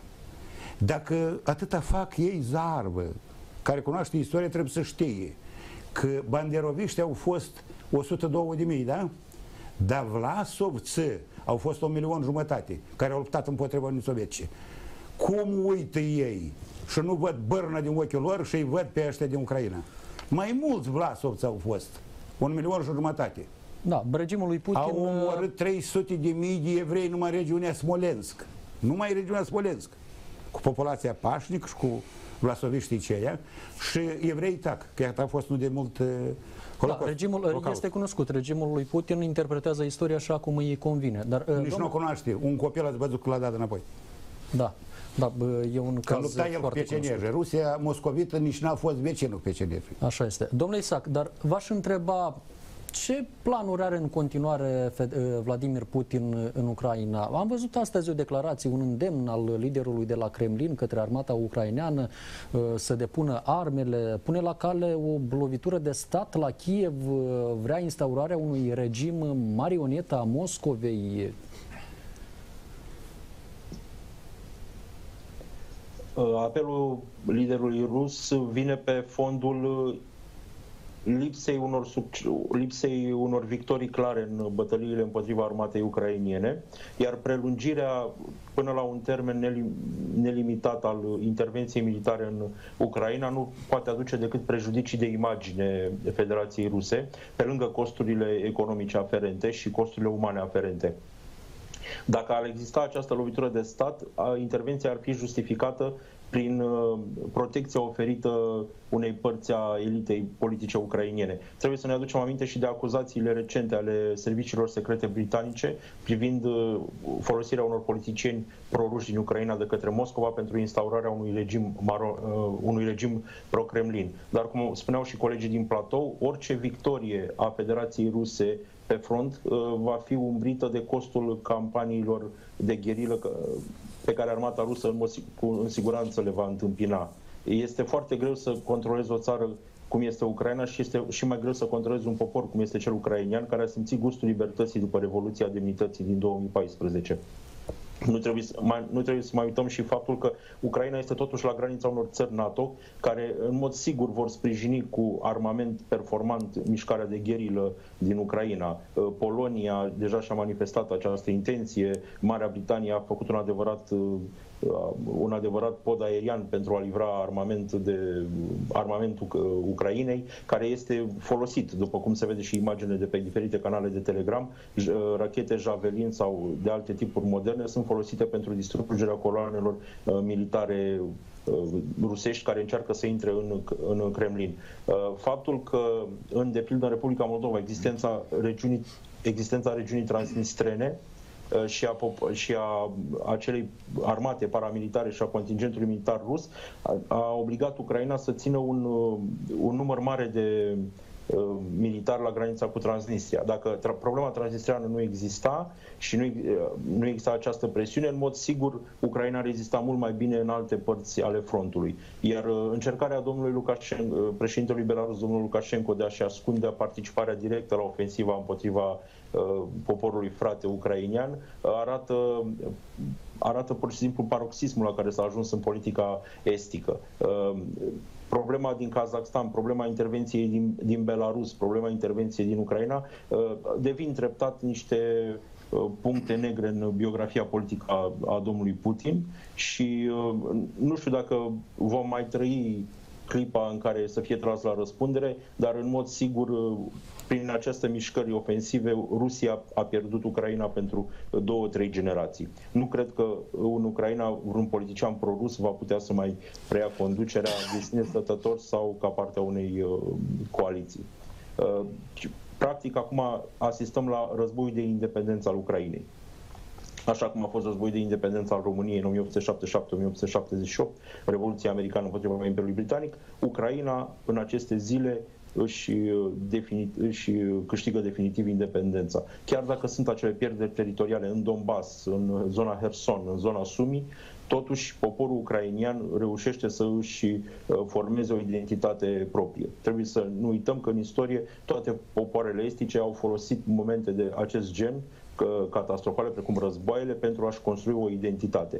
Speaker 6: Dacă atâta fac ei zarvă, care cunoaște istoria trebuie să știe că banderoviștii au fost o sută două de mii, da? Dar vlasovți au fost un milion jumătate care au luptat împotriva Uniunii Sovietice. Cum uită ei și nu văd bârnă din ochiul lor și îi văd pe ăștia din Ucraina. Mai mulți vlasovți au fost, un milion și jumătate.
Speaker 1: Da, regimul lui Putin...
Speaker 6: Au omorât trei sute de mii de evrei numai în regiunea Smolensk. Numai în regiunea Smolensk. Cu populația pașnic și cu vlasoviștii ceia. Și evrei tac, că iată a fost nu de mult...
Speaker 1: Da, regimul este cunoscut. Regimul lui Putin interpretează istoria așa cum îi convine. Dar,
Speaker 6: Nici
Speaker 1: domnul...
Speaker 6: nu o cunoaște. Un copil ați văzut că l-a dat înapoi.
Speaker 1: Da. Da, e un
Speaker 6: că
Speaker 1: caz
Speaker 6: lupta el cu peceneje. Rusia moscovită nici n-a fost vecinul peceneje.
Speaker 1: Așa este. Domnule Isaac, dar v-aș întreba ce planuri are în continuare Vladimir Putin în Ucraina? Am văzut astăzi o declarație, un îndemn al liderului de la Kremlin către armata ucraineană să depună armele, pune la cale o lovitură de stat la Kiev, vrea instaurarea unui regim marionetă a Moscovei.
Speaker 7: Apelul liderului rus vine pe fondul lipsei unor, lipsei unor victorii clare în bătăliile împotriva armatei ucrainiene, iar prelungirea până la un termen nelimitat al intervenției militare în Ucraina nu poate aduce decât prejudicii de imagine Federației Ruse, pe lângă costurile economice aferente și costurile umane aferente. Dacă ar exista această lovitură de stat, intervenția ar fi justificată prin protecția oferită unei părți a elitei politice ucrainiene. Trebuie să ne aducem aminte și de acuzațiile recente ale serviciilor secrete britanice privind folosirea unor politicieni proruși din Ucraina de către Moscova pentru instaurarea unui regim, unui regim pro-Kremlin. Dar, cum spuneau și colegii din platou, orice victorie a Federației Ruse pe front va fi umbrită de costul campaniilor de gherilă pe care armata rusă în, în siguranță le va întâmpina. Este foarte greu să controlezi o țară cum este Ucraina și este și mai greu să controlezi un popor cum este cel ucrainian, care a simțit gustul libertății după Revoluția Demnității din două mii paisprezece. Nu trebuie, să mai, nu trebuie să mai uităm și faptul că Ucraina este totuși la granița unor țări NATO care în mod sigur vor sprijini cu armament performant mișcarea de gherilă din Ucraina. Polonia deja și-a manifestat această intenție, Marea Britanie a făcut un adevărat un adevărat pod aerian pentru a livra armament de armamentul Ucrainei, care este folosit, după cum se vede și imagine de pe diferite canale de Telegram. Rachete Javelin sau de alte tipuri moderne sunt folosite pentru distrugerea coloanelor militare rusești care încearcă să intre în, în Kremlin. Faptul că, în, de pildă, în Republica Moldova, existența regiunii, existența regiunii transnistrene și a, și a acelei armate paramilitare și a contingentului militar rus a, a obligat Ucraina să țină un, un număr mare de uh, militari la granița cu Transnistria. Dacă tra problema transnistriană nu exista și nu, uh, nu exista această presiune, în mod sigur Ucraina rezista mult mai bine în alte părți ale frontului. Iar uh, încercarea domnului Lukashenko, uh, președintelui Belarus, domnul Lukashenko, de a-și ascunde participarea directă la ofensiva împotriva poporului frate ucrainian arată, arată pur și simplu paroxismul la care s-a ajuns în politica estică. Problema din Kazakhstan, problema intervenției din, din Belarus, problema intervenției din Ucraina devin treptat niște puncte negre în biografia politică a, a domnului Putin și nu știu dacă vom mai trăi clipa în care să fie tras la răspundere, dar în mod sigur, prin aceste mișcări ofensive, Rusia a pierdut Ucraina pentru două, trei generații. Nu cred că în Ucraina vreun politician pro-rus va putea să mai preia conducerea de sine stătător sau ca partea unei uh, coaliții. Uh, practic, acum asistăm la războiul de independență al Ucrainei. Așa cum a fost războiul de independență al României în o mie opt sute șaptezeci și șapte - o mie opt sute șaptezeci și opt, Revoluția Americană împotriva Imperiului Britanic, Ucraina în aceste zile își, definit, își câștigă definitiv independența. Chiar dacă sunt acele pierderi teritoriale în Donbass, în zona Herson, în zona Sumi, totuși poporul ucrainian reușește să își formeze o identitate proprie. Trebuie să nu uităm că în istorie toate popoarele estice au folosit momente de acest gen catastrofale, precum războaiele, pentru a-și construi o identitate.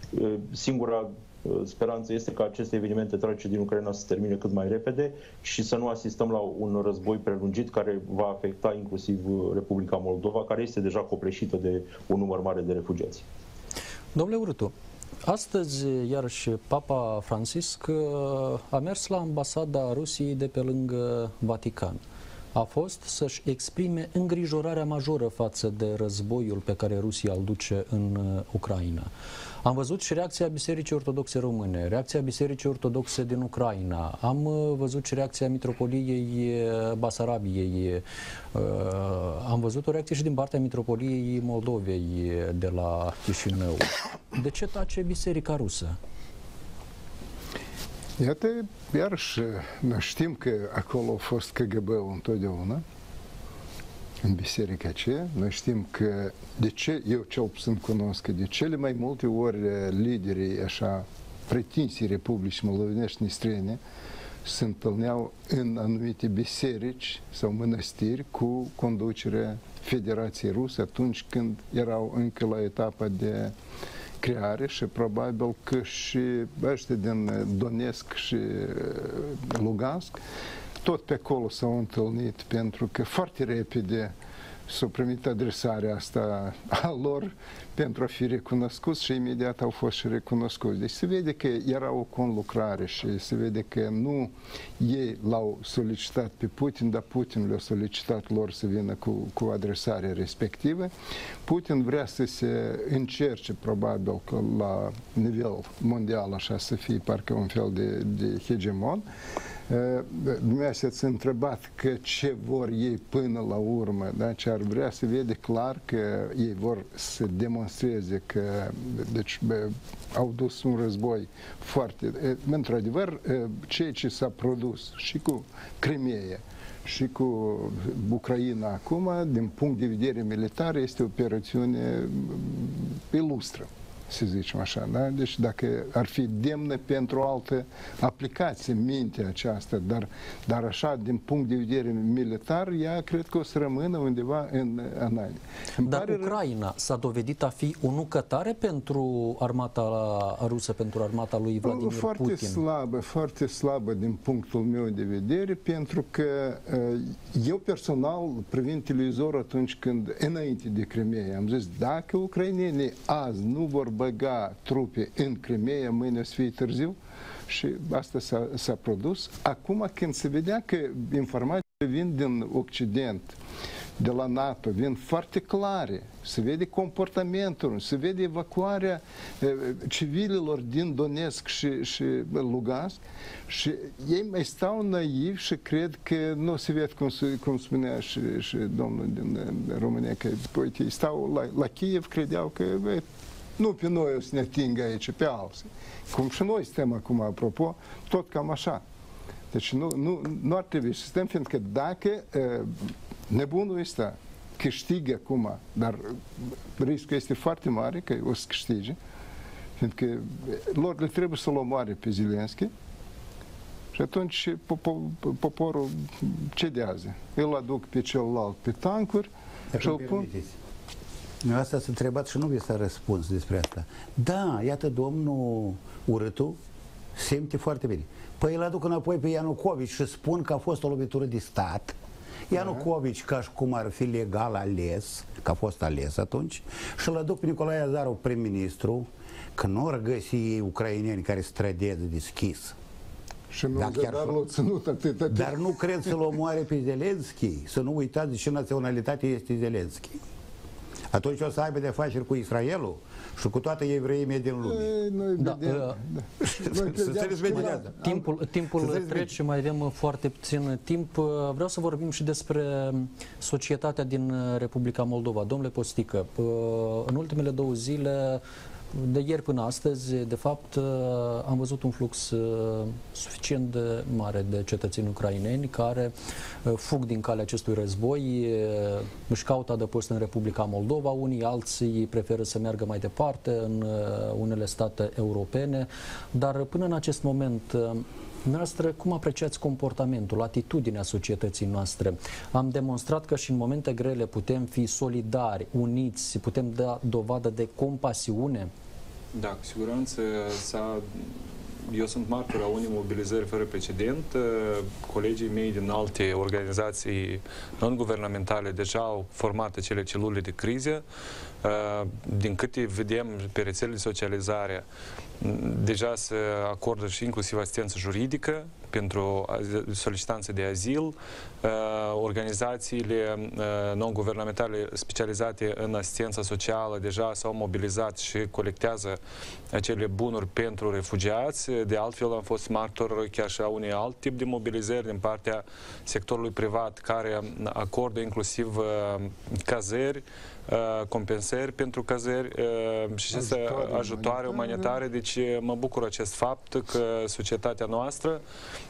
Speaker 7: Singura speranță este ca aceste evenimente tragice din Ucraina să se termine cât mai repede și să nu asistăm la un război prelungit care va afecta inclusiv Republica Moldova, care este deja copleșită de un număr mare de refugiați.
Speaker 1: Domnule Urâtu, Astăzi, iarăși, Papa Francisc a mers la ambasada Rusiei de pe lângă Vatican. A fost să-și exprime îngrijorarea majoră față de războiul pe care Rusia îl duce în Ucraina. Am văzut și reacția Bisericii Ortodoxe Române, reacția Bisericii Ortodoxe din Ucraina, am văzut și reacția Mitropoliei Basarabiei, am văzut o reacție și din partea Mitropoliei Moldovei de la Chișinău. De ce tace Biserica Rusă?
Speaker 5: Iată, iarăși, noi știm că acolo a fost K G B-ul întotdeauna, în biserica aceea. Noi știm că, de ce, eu cel puțin cunosc, că de cele mai multe ori liderii așa pretinții republici moldovenești străine se întâlneau în anumite biserici sau mănăstiri cu conducerea Federației Ruse atunci când erau încă la etapa de creare și probabil că și ăștia din Donetsk și Lugansk tot pe acolo s-au întâlnit, pentru că foarte repede s-a primit adresarea asta a lor pentru a fi recunoscuți și imediat au fost și recunoscuți. Deci se vede că era o conlucrare și se vede că nu ei l-au solicitat pe Putin, dar Putin le-a solicitat lor să vină cu, cu adresarea respectivă. Putin vrea să se încerce, probabil, că la nivel mondial, așa, să fie parcă un fel de, de hegemon. Dumneavoastră ați întrebat că ce vor ei până la urmă, da? Ce ar vrea, să vede clar că ei vor să demonstreze că deci, bă, au dus un război foarte... Într-adevăr, ceea ce s-a produs și cu Crimea și cu Ucraina acum, din punct de vedere militar, este o operațiune ilustră, să zicem așa, da? Deci dacă ar fi demnă pentru o altă aplicație mintea aceasta, dar, dar așa, din punct de vedere militar, ea cred că o să rămână undeva în anale.
Speaker 1: Dar Ucraina s-a dovedit a fi o nucătare pentru armata rusă, pentru armata lui Vladimir
Speaker 5: foarte
Speaker 1: Putin?
Speaker 5: Foarte slabă, foarte slabă din punctul meu de vedere, pentru că eu personal, privind televizorul atunci când, înainte de Crimea, am zis, dacă ucrainenii azi nu vor băga trupe în Crimea, mâine o să fie târziu, și asta s-a produs. Acum, când se vedea că informațiile vin din Occident, de la NATO, vin foarte clare, se vede comportamentul, se vede evacuarea eh, civililor din Donetsk și, și Lugansk, și ei mai stau naivi și cred că nu se vede, cum, cum spunea și, și domnul din România, că uite, ei stau la, la Kiev, credeau că bă, nu pe noi o să ne atingă aici, pe alții. Cum și noi suntem acum, apropo, tot cam așa. Deci nu, nu, nu ar trebui să stăm, fiindcă dacă uh, nebunul ăsta câștigă acum, dar riscul este foarte mare că o să câștige, fiindcă lor le trebuie să-l omoare pe Zelenski și atunci poporul cedează. Îl aduc pe celălalt pe tancuri și îl pun...
Speaker 6: Asta s-a întrebat și nu vi s-a răspuns despre asta. Da, iată, domnul Urâtu simte foarte bine. Păi îl aduc înapoi pe Ianucovici și spun că a fost o lovitură de stat. Ianucovici, ca și cum ar fi legal ales, că a fost ales atunci, și îl aduc pe Nicolae Azarov, prim-ministru, că nu ar găsi ei ucraineni care se trădează deschis.
Speaker 5: Și nu, dar, dar, l-a ținut atât, atât.
Speaker 6: Dar nu cred să-l omoare pe Zelenski. Să nu uitați de ce naționalitate este Zelenski. Atunci o să aibă de afaceri cu Israelul și cu toată evreimea din lume.
Speaker 5: Ei, noi
Speaker 1: da,
Speaker 5: vedem,
Speaker 1: uh,
Speaker 5: da. Noi
Speaker 6: vedem,
Speaker 1: timpul timpul trece, mai avem foarte puțin timp. Vreau să vorbim și despre societatea din Republica Moldova. Domnule Postică, în ultimele două zile, de ieri până astăzi, de fapt, am văzut un flux suficient de mare de cetățeni ucraineni care fug din calea acestui război, își caută adăpost în Republica Moldova, unii alții preferă să meargă mai departe în unele state europene, dar până în acest moment, noastră, cum apreciați comportamentul, atitudinea societății noastre? Am demonstrat că și în momente grele putem fi solidari, uniți, putem da dovadă de compasiune?
Speaker 4: Da, cu siguranță s-a eu sunt martor a unei mobilizări fără precedent. Colegii mei din alte organizații non-guvernamentale deja au format acele celule de criză. Din câte vedem pe rețelele de socializare, deja se acordă și inclusiv asistență juridică pentru solicitanții de azil. Organizațiile non-guvernamentale specializate în asistența socială deja s-au mobilizat și colectează acele bunuri pentru refugiați. De altfel, am fost martor chiar și a unui alt tip de mobilizări din partea sectorului privat, care acordă inclusiv cazări, compensări pentru cazări și aceste ajutoare umanitare. Deci mă bucur acest fapt că societatea noastră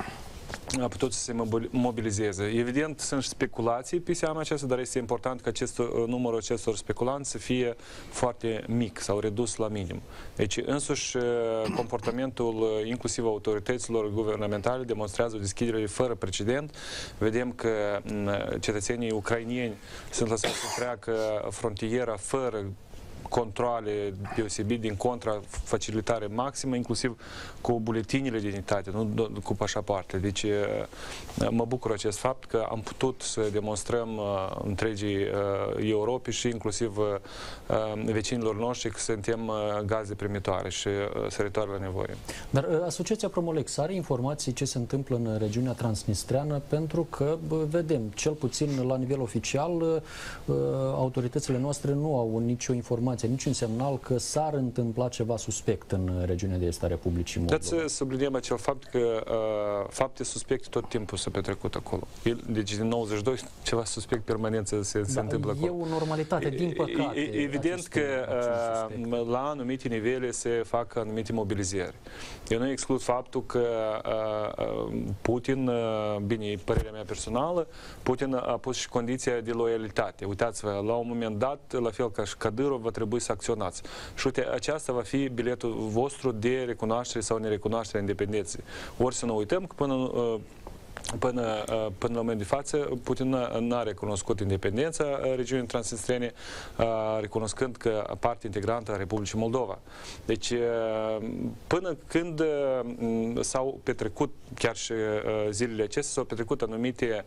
Speaker 4: a putut să se mobilizeze. Evident, sunt și speculații pe seama aceasta, dar este important ca acest, numărul acestor speculanți să fie foarte mic sau redus la minim. Deci, însuși, comportamentul inclusiv autorităților guvernamentale demonstrează o deschidere fără precedent. Vedem că cetățenii ucrainieni sunt lăsați să treacă frontiera fără controle deosebit, din contra facilitare maximă, inclusiv cu buletinile de identitate, nu cu pașapoarte. Deci mă bucur acest fapt că am putut să demonstrăm întregii Europei și inclusiv vecinilor noștri că suntem gaze primitoare și săritoare la nevoie.
Speaker 1: Dar Asociația Promolex are informații ce se întâmplă în regiunea transnistreană, pentru că vedem, cel puțin la nivel oficial, autoritățile noastre nu au nicio informație, niciun semnal că s-ar întâmpla ceva suspect în regiunea de est a Republicii Moldova.
Speaker 4: Dați să subliniem acel fapt că uh, fapte suspecte tot timpul s-a petrecut acolo. Deci din nouăzeci și doi ceva suspect permanent se, se
Speaker 1: da,
Speaker 4: întâmplă acolo.
Speaker 1: E o normalitate, din păcate.
Speaker 4: E, evident că uh, la anumite nivele se fac anumite mobilizări. Eu nu exclud faptul că uh, Putin, uh, bine, părerea mea personală, Putin a pus și condiția de loialitate. Uitați-vă, la un moment dat, la fel ca și Kadyrov, va trebui să acționați. Și uite, aceasta va fi biletul vostru de recunoaștere sau nerecunoaștere a independenței. Ori să nu uităm că până uh, Până, până la moment de față, Putin n-a recunoscut independența regiunii transnistrene, recunoscând că parte integrantă a Republicii Moldova. Deci, până când s-au petrecut, chiar și zilele acestea, s-au petrecut anumite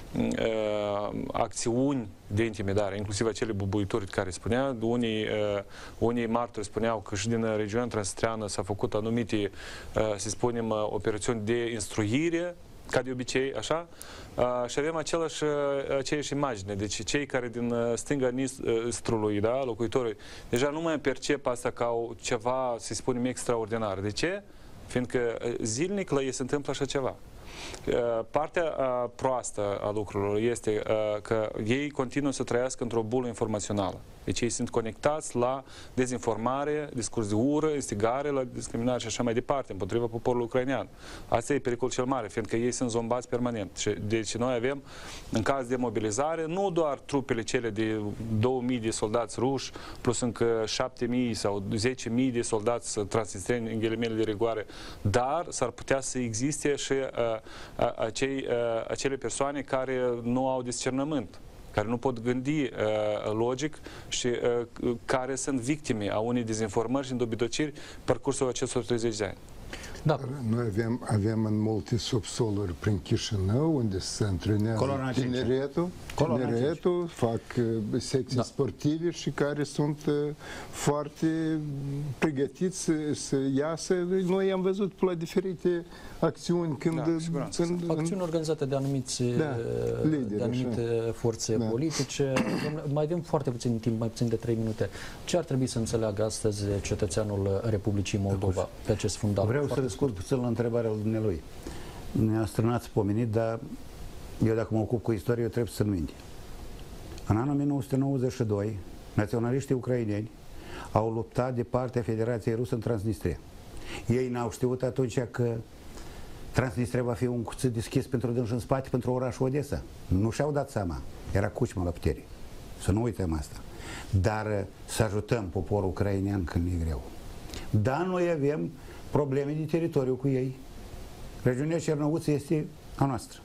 Speaker 4: acțiuni de intimidare, inclusiv acele bubuituri care spunea, unii, unii martori spuneau că și din regiunea transnistreană s-au făcut anumite, să spunem, operațiuni de instruire, ca de obicei, așa, și avem același, aceeași imagine. Deci cei care din stânga Nistrului, da, locuitorii, deja nu mai percep asta ca ceva, să spunem, extraordinar. De ce? Fiindcă zilnic la ei se întâmplă așa ceva. Partea proastă a lucrurilor este că ei continuă să trăiască într-o bulă informațională. Deci ei sunt conectați la dezinformare, discurs de ură, instigare, la discriminare și așa mai departe, împotriva poporului ucrainean. Asta e pericolul cel mare, fiindcă ei sunt zombați permanent. Deci noi avem, în caz de mobilizare, nu doar trupele cele de două mii de soldați ruși, plus încă șapte mii sau zece mii de soldați transnistreni în ghilimele de rigoare, dar s-ar putea să existe și uh, acei, uh, acele persoane care nu au discernământ, care nu pot gândi uh, logic și uh, care sunt victime a unei dezinformări și îndobitociri parcursul acestor treizeci de ani.
Speaker 5: Da. Noi avem, avem în multe subsoluri prin Chișinău, unde se antrenează tineretul, tineretul fac secții da. sportive și care sunt foarte pregătiți să, să iasă. Noi am văzut la diferite acțiuni când...
Speaker 1: Da, când acțiuni organizate de anumiți da, lideri, de anumite așa. forțe da. politice. Mai avem foarte puțin timp, mai puțin de trei minute. Ce ar trebui să înțeleagă astăzi cetățeanul Republicii Moldova pe acest fundal?
Speaker 6: Vreau să răspund puțin la întrebarea lui dumnealui. Ne-a strânat pomenit, dar eu dacă mă ocup cu istorie, eu trebuie să-mi minte. În anul o mie nouă sute nouăzeci și doi, naționaliștii ucraineni au luptat de partea Federației Rusă în Transnistria. Ei n-au știut atunci că Transnistria va fi un cuțit deschis pentru dânși în spate pentru orașul Odessa. Nu și-au dat seama. Era Cucma la putere. Să nu uităm asta. Dar să ajutăm poporul ucrainean când e greu. Da, noi avem probleme de teritoriu cu ei. Regiunea Cernăuț este a noastră.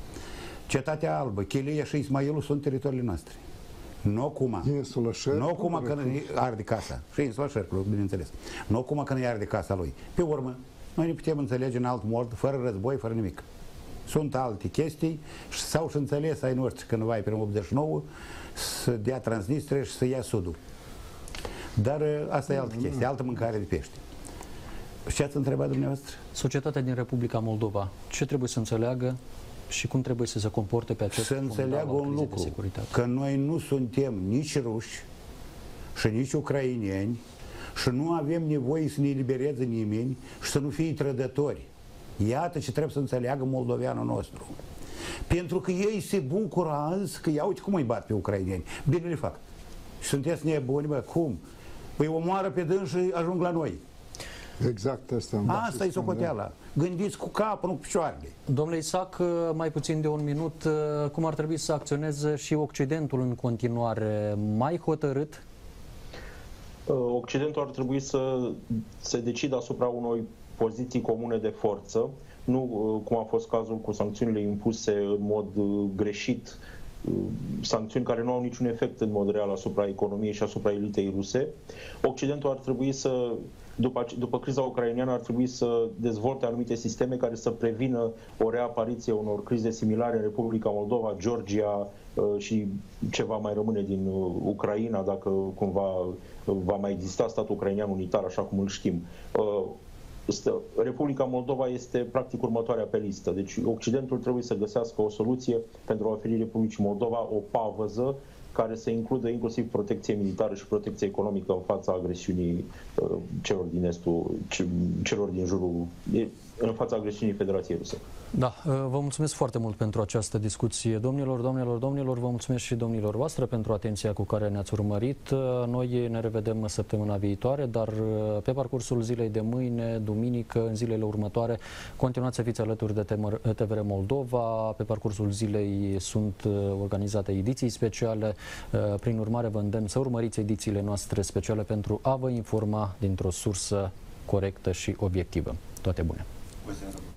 Speaker 6: Cetatea Albă, Chilia și Ismailul sunt teritoriile noastre. Nu cum Nu cum că nu arde casa. Și insula Șercului, bineînțeles. Nu cum că nu arde casa lui. Pe urmă, Noi ne putem înțelege în alt mod, fără război, fără nimic. Sunt alte chestii și s-au și înțeles ai noștri cândva prin optzeci și nouă să dea Transnistria și să ia Sudul. Dar asta e altă chestie, altă mâncare de pește. Ce ați întrebat dumneavoastră?
Speaker 1: Societatea din Republica Moldova, ce trebuie să înțeleagă și cum trebuie să se comporte pe acest
Speaker 6: Să înțeleagă un lucru, că noi nu suntem nici ruși și nici ucraineni și nu avem nevoie să ne elibereze nimeni și să nu fie trădători. Iată ce trebuie să înțeleagă moldoveanul nostru. Pentru că ei se bucură azi că ia uite cum îi bat pe ucraineni. Bine le fac. Și sunteți nebuni, bă, cum? Păi omoară pe dâns și ajung la noi.
Speaker 5: Exact asta.
Speaker 6: Asta e socoteala. Gândiți cu capul, nu cu picioarele.
Speaker 1: Domnule Isaac, mai puțin de un minut, cum ar trebui să acționeze și Occidentul în continuare? Mai hotărât?
Speaker 7: Occidentul ar trebui să se decidă asupra unor poziții comune de forță, nu cum a fost cazul cu sancțiunile impuse în mod greșit, sancțiuni care nu au niciun efect în mod real asupra economiei și asupra elitei ruse. Occidentul ar trebui să, după, după criza ucraineană, ar trebui să dezvolte anumite sisteme care să prevină o reapariție unor crize similare în Republica Moldova, Georgia și ce va mai rămâne din Ucraina, dacă cumva va mai exista statul ucrainean unitar, așa cum îl știm. Republica Moldova este practic următoarea pe listă. Deci Occidentul trebuie să găsească o soluție pentru a oferi Republicii Moldova o pavăză care să includă inclusiv protecție militară și protecție economică în fața agresiunii uh, celor din estul, celor din jurul, în fața agresiunii Federației Ruse.
Speaker 1: Da, vă mulțumesc foarte mult pentru această discuție. Domnilor, domnilor, domnilor, vă mulțumesc și domnilor voastre pentru atenția cu care ne-ați urmărit. Noi ne revedem săptămâna viitoare, dar pe parcursul zilei de mâine, duminică, în zilele următoare, continuați să fiți alături de T V R Moldova. Pe parcursul zilei sunt organizate ediții speciale. Prin urmare, vă îndemn să urmăriți edițiile noastre speciale pentru a vă informa dintr-o sursă corectă și obiectivă. Toate bune!